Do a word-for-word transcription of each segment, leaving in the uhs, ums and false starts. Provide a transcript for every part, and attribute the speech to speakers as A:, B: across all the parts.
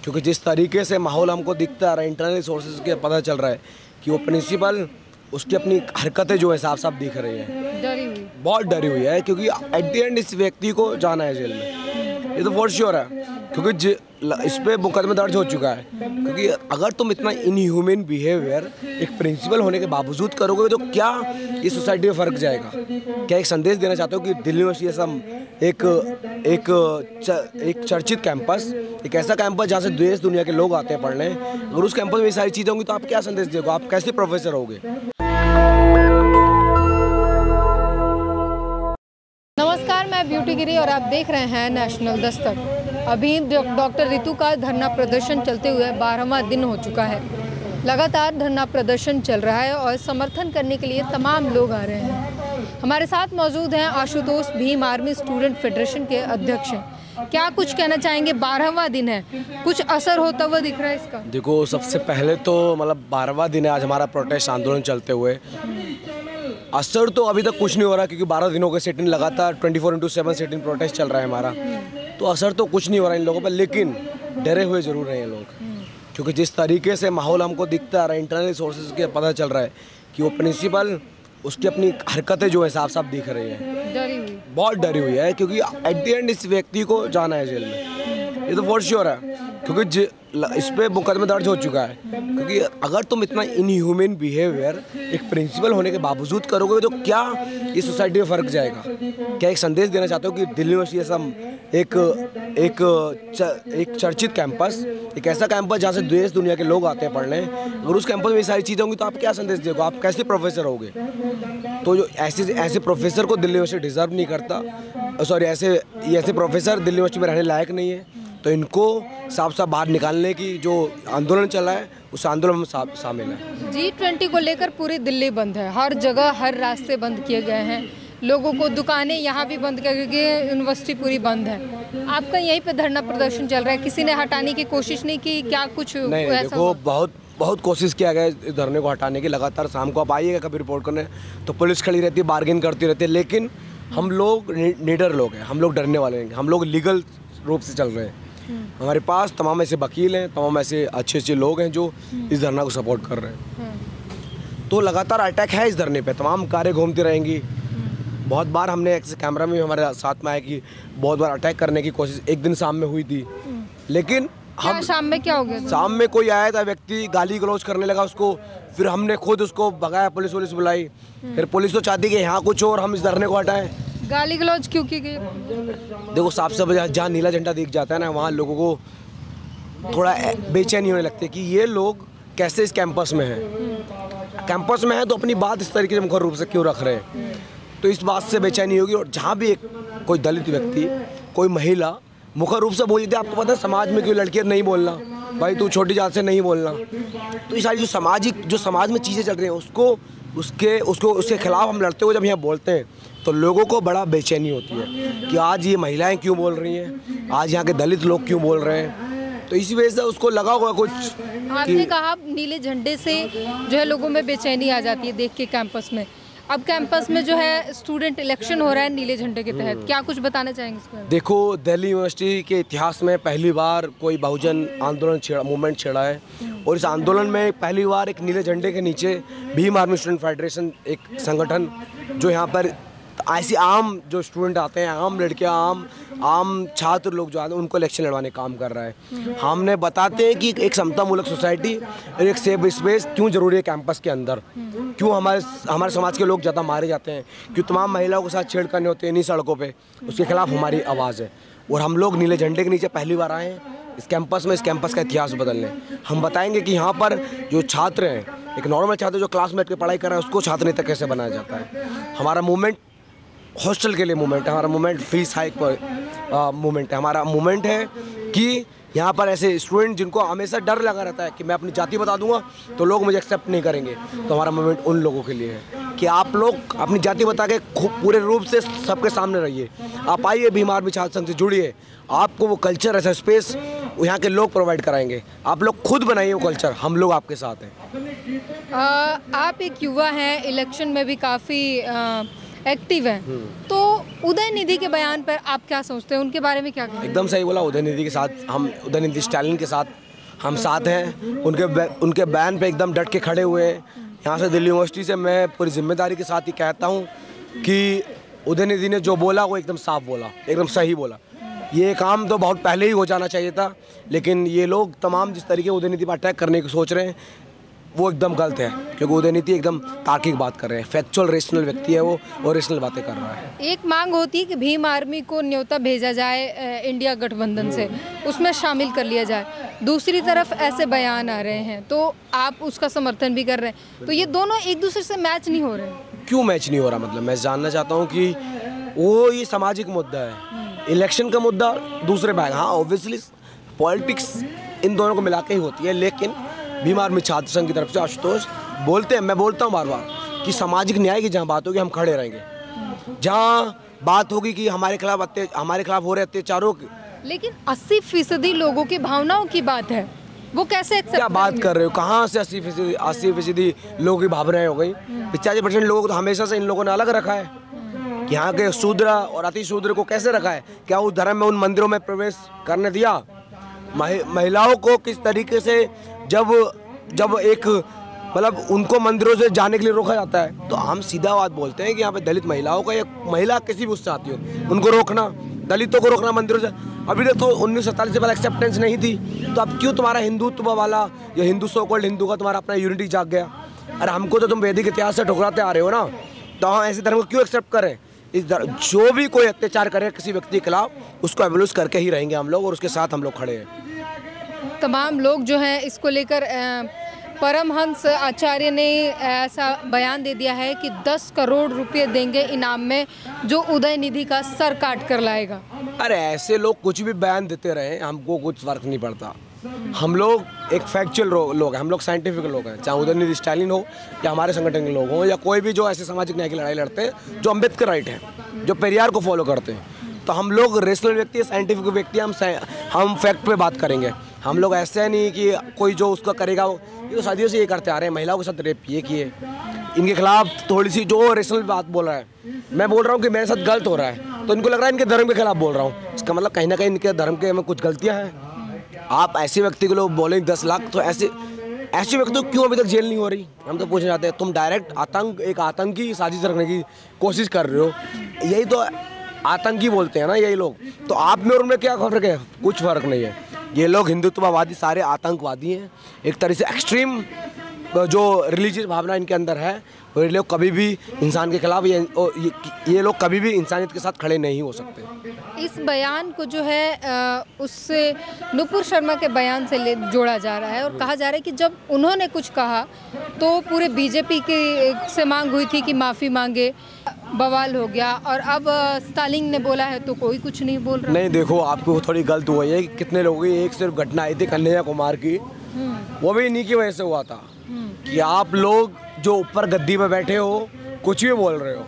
A: क्योंकि जिस तरीके से माहौल हमको दिखता है, इंटरनल सोर्सेज के पता चल रहा है कि वो प्रिंसिपल उसकी अपनी हरकतें जो है साफ साफ दिख रही हैं,
B: डरी हुई
A: बहुत डरी हुई है। क्योंकि एट द एंड इस व्यक्ति को जाना है जेल में, ये तो फॉर श्योर है। क्योंकि इस पे मुकदमा दर्ज हो चुका है। क्योंकि अगर तुम इतना इनह्यूमन बिहेवियर एक प्रिंसिपल होने के बावजूद करोगे तो क्या इस सोसाइटी में फ़र्क जाएगा? क्या एक संदेश देना चाहते हो कि दिल्ली यूनिवर्सिटी ऐसा एक एक एक चर्चित कैंपस, एक ऐसा कैंपस जहाँ से देश दुनिया के लोग आते हैं पढ़ने, अगर उस कैंपस में ये सारी चीज़ें होंगी तो आप क्या संदेश दोगे? आप कैसे प्रोफेसर होगे?
B: नमस्कार, मैं ब्यूटी गिरी और आप देख रहे हैं नेशनल दस्तक। अभी डॉक्टर रितु का धरना प्रदर्शन चलते हुए बारहवां दिन हो चुका है। लगातार धरना प्रदर्शन चल रहा है और समर्थन करने के लिए तमाम लोग आ रहे हैं। हमारे साथ मौजूद हैं Ashutosh Bhim, army student federation के अध्यक्ष हैं। क्या कुछ कहना चाहेंगे? बारहवां दिन है, कुछ असर होता हुआ दिख रहा है इसका? देखो,
A: सबसे पहले तो मतलब बारहवां दिन है आज हमारा प्रोटेस्ट आंदोलन चलते हुए। असर तो अभी तक कुछ नहीं हो रहा क्योंकि बारह दिनों के सेटिंग लगातार twenty four into seven sitting protest चल रहा है हमारा, तो असर तो कुछ नहीं हो रहा इन लोगों पर। लेकिन डरे हुए ज़रूर रहे हैं लोग, क्योंकि जिस तरीके से माहौल हमको दिखता है, इंटरनल सोर्सेज के पता चल रहा है कि वो प्रिंसिपल उसकी अपनी हरकतें जो है साफ साफ दिख रही हैं,
B: डरी हुई
A: बहुत डरी हुई है। क्योंकि एट द एंड इस व्यक्ति को जाना है जेल में, ये तो फॉर श्योर है। क्योंकि इस पे मुकदमा दर्ज हो चुका है। क्योंकि अगर तुम इतना इनह्यूमन बिहेवियर एक प्रिंसिपल होने के बावजूद करोगे तो क्या इस सोसाइटी में फ़र्क जाएगा? क्या एक संदेश देना चाहते हो कि दिल्ली यूनिवर्सिटी ऐसा एक एक एक चर्चित कैंपस, एक ऐसा कैंपस जहाँ से देश दुनिया के लोग आते हैं पढ़ने, अगर उस कैंपस में ये सारी चीज़ें होंगी तो आप क्या संदेश दोगे? आप कैसे प्रोफेसर होगे? तो जो ऐसे ऐसे प्रोफेसर को दिल्ली यूनिवर्सिटी डिज़र्व नहीं करता, सॉरी ऐसे ऐसे प्रोफेसर दिल्ली यूनिवर्सिटी में रहने लायक नहीं है। तो इनको साफ साफ बाहर निकालने की जो आंदोलन चला है उस आंदोलन में शामिल है।
B: जी ट्वेंटी को लेकर पूरी दिल्ली बंद है, हर जगह हर रास्ते बंद किए गए हैं। लोगों को दुकानें यहाँ भी बंद कर गई, यूनिवर्सिटी पूरी बंद है। आपका यहीं पे धरना प्रदर्शन चल रहा है, किसी ने हटाने की कोशिश नहीं की? क्या कुछ
A: नहीं, देखो बहुत बहुत कोशिश किया गया इस धरने को हटाने की। लगातार शाम को आप आइएगा कभी रिपोर्ट करने तो पुलिस खड़ी रहती है, बार्गेन करती रहती है। लेकिन हम लोग निडर लोग हैं, हम लोग डरने वाले नहीं, हम लोग लीगल रूप से चल रहे हैं। हमारे पास तमाम ऐसे वकील हैं, तमाम ऐसे अच्छे अच्छे लोग हैं जो इस धरना को सपोर्ट कर रहे हैं। तो लगातार अटैक है इस धरने पे, तमाम कारें घूमती रहेंगी। बहुत बार हमने ऐसे कैमरा में हमारे साथ में आया कि बहुत बार अटैक करने की कोशिश एक दिन शाम में हुई थी। लेकिन हम
B: शाम में क्या हो गया?
A: शाम में कोई आया था व्यक्ति, गाली गलौज करने लगा उसको, फिर हमने खुद उसको भगाया, पुलिस पुलिस बुलाई। फिर पुलिस तो चाहती कि यहाँ कुछ और हम इस धरने को हटाएं।
B: गाली गलौज क्यों की गई?
A: देखो, साफ साफ जहाँ नीला झंडा दिख जाता है ना, वहाँ लोगों को थोड़ा बेचैनी होने लगती है कि ये लोग कैसे इस कैंपस में हैं। कैंपस में है तो अपनी बात इस तरीके से मुखर रूप से क्यों रख रहे हैं, तो इस बात से बेचैनी होगी। और जहाँ भी एक कोई दलित व्यक्ति, कोई महिला मुखर रूप से बोलती है, आपको पता है समाज में क्यों लड़कियाँ नहीं बोलना, भाई तू छोटी जात से नहीं बोलना, तो ये सारी जो सामाजिक जो समाज में चीज़ें चल रही हैं उसको उसके उसको उसके खिलाफ हम लड़ते हुए जब यहाँ बोलते हैं तो लोगों को बड़ा बेचैनी होती है कि आज ये महिलाएं क्यों बोल रही हैं, आज यहाँ के दलित लोग क्यों बोल रहे हैं। तो इसी वजह से उसको लगा हुआ कुछ।
B: आपने कहा नीले झंडे से जो है लोगों में बेचैनी आ जाती है देख के कैंपस में। अब कैंपस में जो है स्टूडेंट इलेक्शन हो रहा है नीले झंडे के तहत, क्या कुछ बताना चाहेंगे इसको?
A: देखो, दिल्ली यूनिवर्सिटी के इतिहास में पहली बार कोई बहुजन आंदोलन छेड़ा मूवमेंट छेड़ा है, और इस आंदोलन में पहली बार एक नीले झंडे के नीचे भीम आर्मी स्टूडेंट फेडरेशन, एक संगठन जो यहाँ पर ऐसे आम जो स्टूडेंट आते हैं, आम लड़कियाँ, आम आम छात्र लोग जो आते हैं उनको इलेक्शन लड़वाने काम कर रहा है। हमने बताते हैं कि एक समतामूलक सोसाइटी और एक सेफ स्पेस क्यों ज़रूरी है कैंपस के अंदर, क्यों हमारे हमारे समाज के लोग ज़्यादा मारे जाते हैं, क्यों तमाम महिलाओं के साथ छेड़खानी होते हैं इन्हीं सड़कों पे, उसके खिलाफ हमारी आवाज़ है। और हम लोग नीले झंडे के नीचे पहली बार आए हैं इस कैंपस में, इस कैंपस का इतिहास बदलने। हम बताएंगे कि यहाँ पर जो छात्र हैं, एक नॉर्मल छात्र जो क्लास में बैठ के पढ़ाई कर रहा है, उसको छात्र नेता कैसे बनाया जाता है। हमारा मूवमेंट हॉस्टल के लिए मूवमेंट है, हमारा मूवमेंट फीस हाइक पर मूवमेंट है, हमारा मूवमेंट है कि यहाँ पर ऐसे स्टूडेंट जिनको हमेशा डर लगा रहता है कि मैं अपनी जाति बता दूंगा तो लोग मुझे एक्सेप्ट नहीं करेंगे, तो हमारा मूवमेंट उन लोगों के लिए है कि आप लोग अपनी जाति बता के पूरे रूप से सबके सामने रहिए। आप आइए भीम आर्मी छात्र संघ से जुड़िए, आपको वो कल्चर, ऐसा स्पेस यहाँ के लोग प्रोवाइड कराएंगे। आप लोग खुद बनाइए वो कल्चर, हम लोग आपके साथ हैं।
B: आप एक युवा हैं, इलेक्शन में भी काफ़ी एक्टिव हैं, तो उदयनिधि के बयान पर आप क्या सोचते हैं, उनके बारे में क्या कहेंगे?
A: एकदम सही बोला। उदयनिधि के साथ हम, उदयनिधि स्टालिन के साथ हम साथ हैं। उनके उनके बयान पे एकदम डट के खड़े हुए हैं। यहाँ से दिल्ली यूनिवर्सिटी से मैं पूरी जिम्मेदारी के साथ ही कहता हूँ कि उदयनिधि ने जो बोला वो एकदम साफ बोला, एकदम सही बोला। ये काम तो बहुत पहले ही हो जाना चाहिए था, लेकिन ये लोग तमाम जिस तरीके उदयनिधि पर अटैक करने की सोच रहे हैं वो एकदम गलत है, क्योंकि उदयनिधि एकदम तार्किक बात कर रहे हैं। फैक्चुअल रेशनल व्यक्ति है वो, और रेशनल बातें कर रहा है।
B: एक मांग होती है कि भीम आर्मी को न्योता भेजा जाए इंडिया गठबंधन से, उसमें शामिल कर लिया जाए। दूसरी तरफ ऐसे बयान आ रहे हैं तो आप उसका समर्थन भी कर रहे हैं, तो ये दोनों एक दूसरे से मैच नहीं हो रहे हैं।
A: क्यों मैच नहीं हो रहा? मतलब मैं जानना चाहता हूँ कि वो ये सामाजिक मुद्दा है, इलेक्शन का मुद्दा दूसरे भाग। हाँ, ऑब्वियसली पॉलिटिक्स इन दोनों को मिला के ही होती है, लेकिन भीम आर्मी छात्र संघ की तरफ से आशुतोष बोलते हैं, मैं बोलता हूँ बार बार कि सामाजिक न्याय की जहाँ बात होगी हम खड़े रहेंगे। जहाँ बात होगी कि हमारे खिलाफ अत्या हमारे खिलाफ हो रहे अत्याचारों की, लेकिन
B: अस्सी फीसदी लोगों की भावनाओं की बात है, वो कैसे
A: क्या बात कर रहे हो? कहाँ से अस्सी फीसदी अस्सी फीसदी लोगों की भावनाएं हो गई? पचासी परसेंट लोगों को तो हमेशा से इन लोगों ने अलग रखा है। यहाँ के शूद्र और अति शूद्र को कैसे रखा है? क्या उस धर्म में उन मंदिरों में प्रवेश करने दिया? महिलाओं को किस तरीके से जब जब एक मतलब उनको मंदिरों से जाने के लिए रोका जाता है, तो हम सीधा बात बोलते हैं कि यहाँ पे दलित महिलाओं का या महिला किसी भी उससे आती हो उनको रोकना, दलितों को रोकना मंदिरों से। अभी तक तो उन्नीस सौ सैंतालीस से पहले एक्सेप्टेंस नहीं थी, तो अब क्यों तुम्हारा हिंदुत्व वाला या हिंदू सो कॉल्ड हिंदू का तुम्हारा अपना यूनिटी जाग गया? अरे हमको तो तुम वैदिक इतिहास से ठुकराते आ रहे हो ना, तो हम ऐसे धर्म को क्यों एक्सेप्ट करें? इस जो भी कोई अत्याचार करे किसी व्यक्ति के खिलाफ, उसको एवोल्यूस करके ही रहेंगे हम लोग, और उसके साथ हम लोग खड़े हैं।
B: तमाम लोग जो हैं इसको लेकर, परमहंस आचार्य ने ऐसा बयान दे दिया है कि दस करोड़ रुपए देंगे इनाम में जो उदयनिधि का सर काट कर लाएगा।
A: अरे ऐसे लोग कुछ भी बयान देते रहे, हमको कुछ फर्क नहीं पड़ता। हम लोग एक फैक्चुअल लोग हैं, हम लोग साइंटिफिक लोग हैं। चाहे उदयनिधि स्टालिन हो या हमारे संगठन के लोग हों या कोई भी जो ऐसे सामाजिक न्याय की लड़ाई लड़ते हैं, जो अम्बेडकर राइट है, जो पेरियार को फॉलो करते हैं, तो हम लोग रेशनल व्यक्ति, साइंटिफिक व्यक्ति, हम हम फैक्ट पे बात करेंगे। हम लोग ऐसे नहीं कि कोई जो उसका करेगा, ये तो सदियों से ये करते आ रहे हैं। महिलाओं के साथ रेप ये किए, इनके खिलाफ थोड़ी सी जो रेशनल बात बोल रहा है, मैं बोल रहा हूँ कि मेरे साथ गलत हो रहा है, तो इनको लग रहा है इनके धर्म के खिलाफ बोल रहा हूँ। इसका मतलब कहीं ना कहीं इनके धर्म के में कुछ गलतियाँ हैं। आप ऐसे व्यक्ति को लोग बोलेंगे दस लाख, तो ऐसे ऐसे व्यक्ति को क्यों अभी तक जेल नहीं हो रही? हम तो पूछना चाहते हैं। तुम डायरेक्ट आतंक एक आतंकी साजिश रखने की कोशिश कर रहे हो, यही तो आतंकी बोलते हैं ना यही लोग। तो आप में और उनमें क्या फर्क है? कुछ फर्क नहीं है। ये लोग हिंदुत्ववादी सारे आतंकवादी हैं, एक तरह से एक्सट्रीम जो रिलीजियस भावना इनके अंदर है, और ये लोग कभी भी इंसान के खिलाफ, ये, ये, ये लोग कभी भी इंसानियत के साथ खड़े नहीं हो सकते।
B: इस बयान को जो है उससे नुपुर शर्मा के बयान से ले जोड़ा जा रहा है, और कहा जा रहा है कि जब उन्होंने कुछ कहा तो पूरे बीजेपी के से मांग हुई थी कि माफ़ी मांगे, बवाल हो गया, और अब स्टालिन ने बोला है तो कोई कुछ नहीं बोल रहा।
A: नहीं, देखो आपको थोड़ी गलत हुई है कि कितने लोगों की एक सिर्फ घटना आई थी कन्हैया कुमार की, वो भी इन्हीं की वजह से हुआ था कि आप लोग जो ऊपर गद्दी पे बैठे हो कुछ भी बोल रहे हो,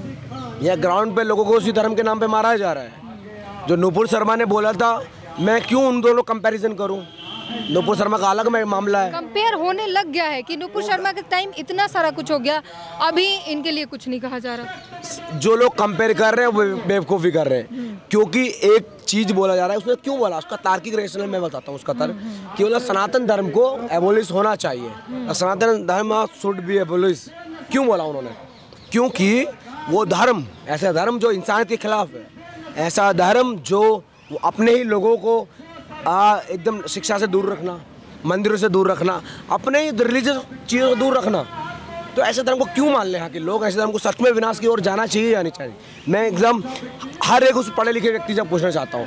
A: या ग्राउंड पे लोगों को उसी धर्म के नाम पे मारा जा रहा है। जो नुपुर शर्मा ने बोला था, मैं क्यों उन दोनों कंपैरिजन करूं? नुपुर शर्मा का अलग में मामला है।
B: कंपेयर होने लग गया है कि नुपुर शर्मा के टाइम इतना सारा कुछ हो गया, अभी इनके लिए कुछ नहीं कहा जा रहा।
A: जो लोग कंपेयर कर रहे हैं वो बेवकूफ़ी कर रहे हैं, क्योंकि एक चीज़ बोला जा रहा है, उसने क्यों बोला, उसका तार्किक रेशनल मैं बताता हूँ उसका तर्क कि मतलब सनातन धर्म को एबोलिश होना चाहिए, सनातन धर्म शुड बी एबोलिश। क्यों बोला उन्होंने? क्योंकि वो धर्म, ऐसा धर्म जो इंसानियत के खिलाफ है, ऐसा धर्म जो अपने ही लोगों को आ, एकदम शिक्षा से दूर रखना, मंदिरों से दूर रखना, अपने ही रिलीजियस चीज़ों से दूर रखना, तो ऐसे धर्म को क्यों मान ले यहाँ के लोग? ऐसे धर्म को सच में विनाश की ओर जाना चाहिए या नहीं चाहिए? मैं एकदम हर एक उस पढ़े लिखे व्यक्ति से पूछना चाहता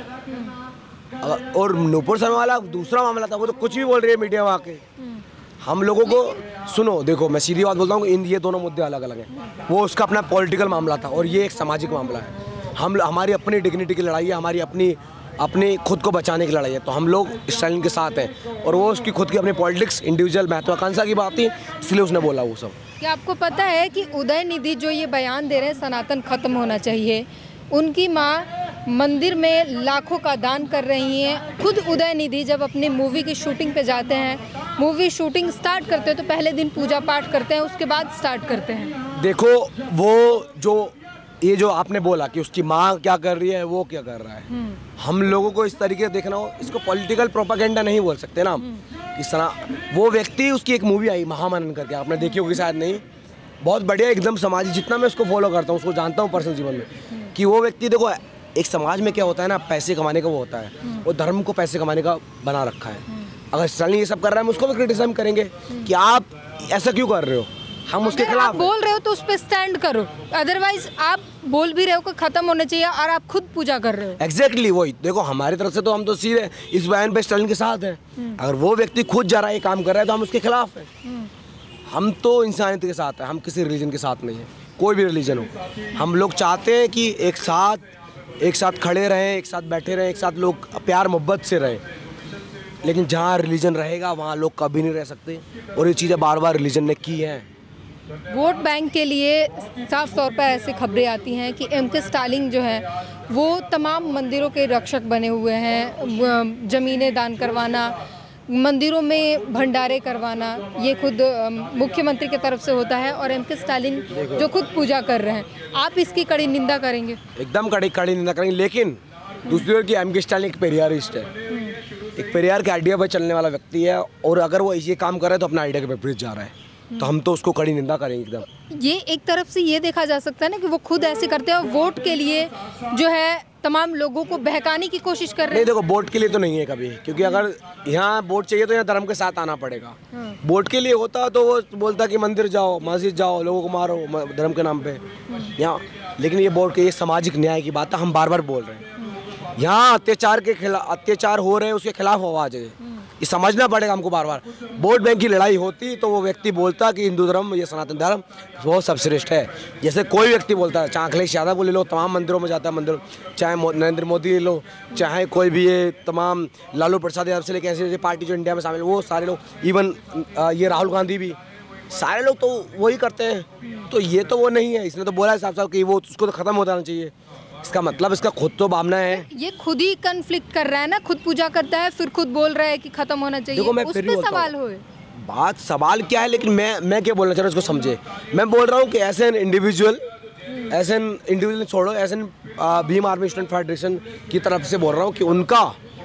A: हूँ। और नुपुर शर्मा वाला दूसरा मामला था, वो तो कुछ भी बोल रही है मीडिया में आके। हम लोगों को सुनो, देखो मैं सीधी बात बोलता हूँ, इन ये दोनों मुद्दे अलग अलग हैं। वो उसका अपना पॉलिटिकल मामला था और ये एक सामाजिक मामला है। हम हमारी अपनी डिग्निटी की लड़ाई है, हमारी अपनी अपनी खुद को बचाने की लड़ाई है, तो हम लोग स्टालिन के साथ हैं, और वो उसकी खुद की अपनी पॉलिटिक्स, इंडिविजुअल महत्वाकांक्षा की बात थी, इसलिए उसने बोला वो सब।
B: क्या आपको पता है कि उदयनिधि जो ये बयान दे रहे हैं सनातन खत्म होना चाहिए, उनकी माँ मंदिर में लाखों का दान कर रही हैं। खुद उदयनिधि जब अपनी मूवी की शूटिंग पे जाते हैं, मूवी शूटिंग स्टार्ट करते हैं तो पहले दिन पूजा पाठ करते हैं, उसके बाद स्टार्ट करते हैं।
A: देखो वो जो ये जो आपने बोला कि उसकी माँ क्या कर रही है, वो क्या कर रहा है, हम लोगों को इस तरीके से देखना हो, इसको पॉलिटिकल प्रोपागेंडा नहीं बोल सकते ना हम। इस तरह वो व्यक्ति, उसकी एक मूवी आई महामनन करके, आपने देखी होगी शायद नहीं, बहुत बढ़िया एकदम समाज, जितना मैं उसको फॉलो करता हूँ, उसको जानता हूँ पर्सनल जीवन में, कि वो व्यक्ति देखो एक समाज में क्या होता है ना, पैसे कमाने का वो होता है, वो धर्म को पैसे कमाने का बना रखा है। अगर स्टालिन ये सब कर रहा है, हम उसको भी क्रिटिसाइज करेंगे कि आप ऐसा क्यों कर रहे हो, हम उसके खिलाफ।
B: आप बोल रहे हो तो उस पर स्टैंड करो, अदरवाइज आप बोल भी रहे हो कि खत्म होना चाहिए और आप खुद पूजा कर रहे हो।
A: एग्जैक्टली exactly, वही देखो हमारी तरफ से तो हम तो सीधे इस बयान पे स्टालिन के साथ हैं। अगर वो व्यक्ति खुद जा रहा है, ये काम कर रहा है, तो हम उसके खिलाफ हैं। हम तो इंसानियत के साथ हैं, हम किसी रिलीजन के साथ नहीं है, कोई भी रिलीजन हो। हम लोग चाहते हैं कि एक साथ एक साथ खड़े रहें, एक साथ बैठे रहें, एक साथ लोग प्यार मोहब्बत से रहें। लेकिन जहाँ रिलीजन रहेगा वहाँ लोग कभी नहीं रह सकते, और ये चीज़ें बार बार रिलीजन ने की हैं।
B: वोट बैंक के लिए साफ तौर पर ऐसी खबरें आती हैं कि एम के स्टालिन जो है वो तमाम मंदिरों के रक्षक बने हुए हैं, ज़मीनें दान करवाना, मंदिरों में भंडारे करवाना, ये खुद मुख्यमंत्री की तरफ से होता है, और एम के स्टालिन जो खुद पूजा कर रहे हैं, आप इसकी कड़ी निंदा करेंगे?
A: एकदम कड़ी कड़ी निंदा करेंगे। लेकिन दूसरी ओर की एम के स्टालिन एक पेरियारिस्ट है, एक पेरियार के आइडिया पर चलने वाला व्यक्ति है, और अगर वो ये काम कर रहा है तो अपना आइडिया के विपरीत जा रहा है, तो हम तो उसको कड़ी निंदा करेंगे एकदम।
B: ये एक तरफ से ये देखा जा सकता है ना कि वो खुद ऐसे करते हैं, वोट के लिए जो है तमाम लोगों को बहकाने की कोशिश कर रहे हैं।
A: नहीं देखो, वोट के लिए तो नहीं है कभी, क्योंकि अगर यहाँ वोट चाहिए तो यहाँ धर्म के साथ आना पड़ेगा। वोट के लिए होता तो वो बोलता कि मंदिर जाओ, मस्जिद जाओ, लोगों को मारो धर्म के नाम पे यहाँ। लेकिन ये वोट के, ये सामाजिक न्याय की बात है, हम बार बार बोल रहे हैं। यहाँ अत्याचार के खिलाफ, अत्याचार हो रहे हैं, उसके खिलाफ आवाज है, ये समझना पड़ेगा हमको बार बार। वोट बैंक की लड़ाई होती तो वो व्यक्ति बोलता कि हिंदू धर्म, ये सनातन धर्म वो सबश्रेष्ठ है। जैसे कोई व्यक्ति बोलता है, चाहे अखिलेश यादव को ले लो, तमाम मंदिरों में जाता है मंदिर, चाहे नरेंद्र मोदी ले लो, चाहे कोई भी ये तमाम लालू प्रसाद यादव से लेकर ऐसी ऐसी पार्टी जो इंडिया में शामिल, वो सारे लोग, इवन ये राहुल गांधी भी, सारे लोग तो वही करते हैं। तो ये तो वो नहीं है, इसने तो बोला है साफ साफ कि वो उसको तो ख़त्म हो जाना चाहिए। इसका मतलब इसका खुद तो भावना है, ये
B: खुद ही कन्फ्लिक्ट कर रहा है ना, खुद पूजा करता है फिर खुद बोल रहा है कि खत्म होना चाहिए।
A: देखो मैं
B: उस
A: फिर
B: पे सवाल हो,
A: बात सवाल क्या है, लेकिन मैं मैं क्या बोलना चाह रहा हूँ उसको समझे। मैं बोल रहा हूँ कि ऐसे इंडिविजुअल ऐसे इंडिविजुअल छोड़ो, ऐसे भीम आर्मी स्टूडेंट फेडरेशन की तरफ से बोल रहा हूँ कि उनका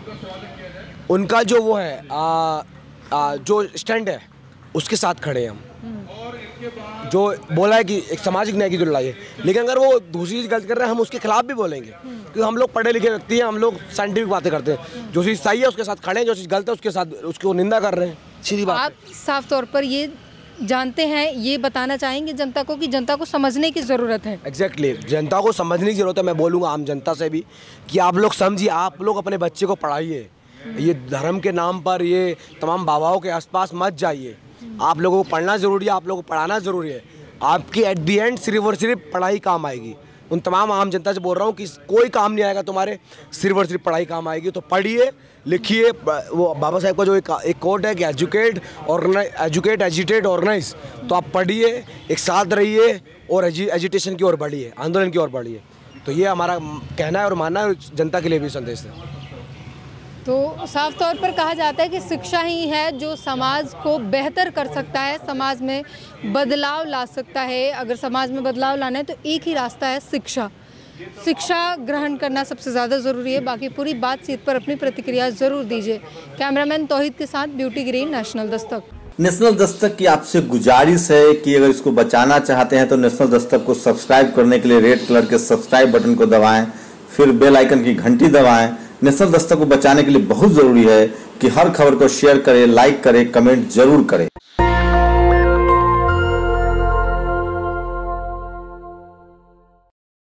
A: उनका जो वो है आ, आ, जो स्टैंड है उसके साथ खड़े हैं हम। जो बोला है कि एक सामाजिक न्याय की जो लड़ाई है, लेकिन अगर वो दूसरी चीज़ गलत कर रहे हैं हम उसके खिलाफ भी बोलेंगे, क्योंकि हम लोग पढ़े लिखे व्यक्ति हैं, हम लोग साइंटिफिक बातें करते हैं। जो चीज़ सही है उसके साथ खड़े हैं, जो चीज़ गलत है उसके साथ उसको निंदा कर रहे हैं, सीधी बात।
B: आप साफ तौर पर ये जानते हैं, ये बताना चाहेंगे जनता को कि जनता को समझने की ज़रूरत है।
A: एग्जैक्टली exactly, जनता को समझने की ज़रूरत है। मैं बोलूँगा आम जनता से भी कि आप लोग समझिए, आप लोग अपने बच्चे को पढ़ाइए, ये धर्म के नाम पर ये तमाम बाबाओं के आसपास मत जाइए। आप लोगों को पढ़ना ज़रूरी है, आप लोगों को पढ़ाना ज़रूरी है। आपकी एट दी एंड सिर्फ और सिर्फ पढ़ाई काम आएगी। उन तमाम आम जनता से बोल रहा हूँ कि कोई काम नहीं आएगा तुम्हारे, सिर्फ और सिर्फ पढ़ाई काम आएगी। तो पढ़िए, लिखिए। वो बाबा साहब का जो एक एक कोट है कि educate organise, educate agitate organise. तो आप पढ़िए, एक साथ रहिए और एजिटेशन की ओर बढ़िए, आंदोलन की ओर बढ़िए। तो ये हमारा कहना है और मानना है, जनता के लिए भी संदेश है।
B: तो साफ तौर पर कहा जाता है कि शिक्षा ही है जो समाज को बेहतर कर सकता है, समाज में बदलाव ला सकता है। अगर समाज में बदलाव लाना है तो एक ही रास्ता है, शिक्षा। शिक्षा ग्रहण करना सबसे ज़्यादा ज़रूरी है। बाकी पूरी बातचीत पर अपनी प्रतिक्रिया ज़रूर दीजिए। कैमरामैन तौहीद के साथ beauty green, national Dastak.
C: National Dastak की आपसे गुजारिश है कि अगर इसको बचाना चाहते हैं तो नेशनल दस्तक को सब्सक्राइब करने के लिए रेड कलर के सब्सक्राइब बटन को दबाएं, फिर बेल आइकन की घंटी दबाएं। नेशनल दस्तक को बचाने के लिए बहुत जरूरी है कि हर खबर को शेयर करें, लाइक करें, कमेंट जरूर करें।